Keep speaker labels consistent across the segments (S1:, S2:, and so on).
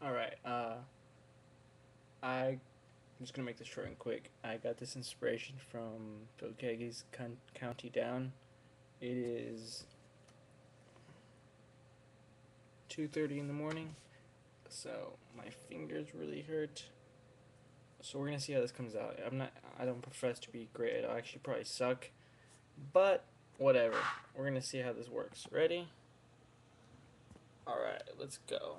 S1: Alright, I'm just gonna make this short and quick. I got this inspiration from Phil Keaggy's County Down. It is 2:30 in the morning, so my fingers really hurt. So we're gonna see how this comes out. I don't profess to be great. I actually probably suck, but whatever. We're gonna see how this works. Ready? Alright, let's go.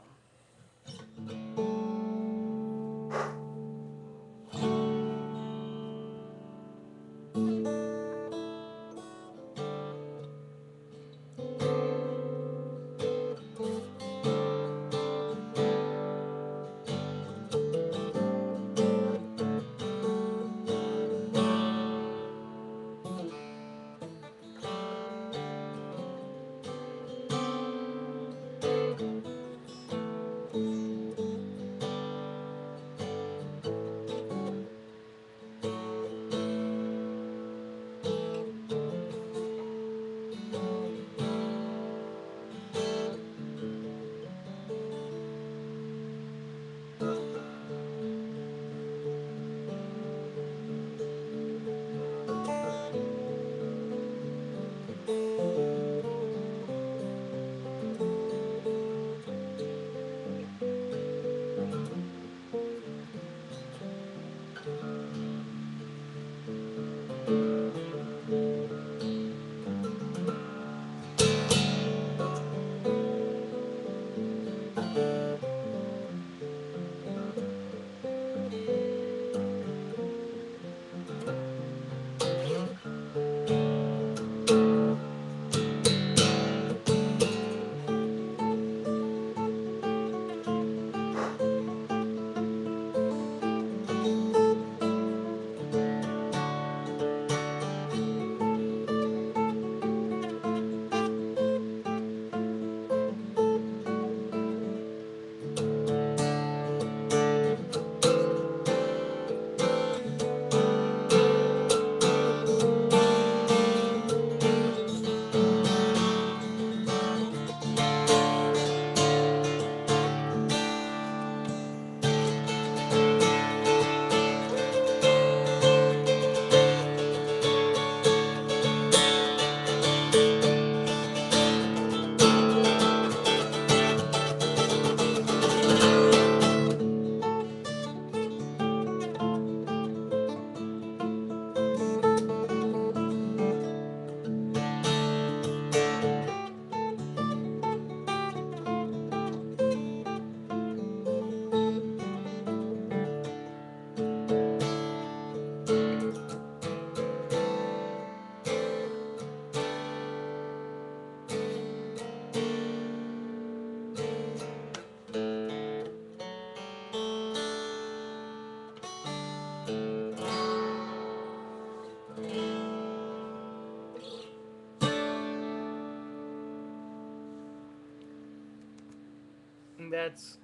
S1: And that's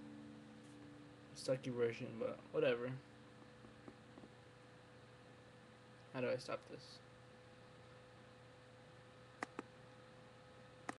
S1: a sucky version, but whatever. How do I stop this?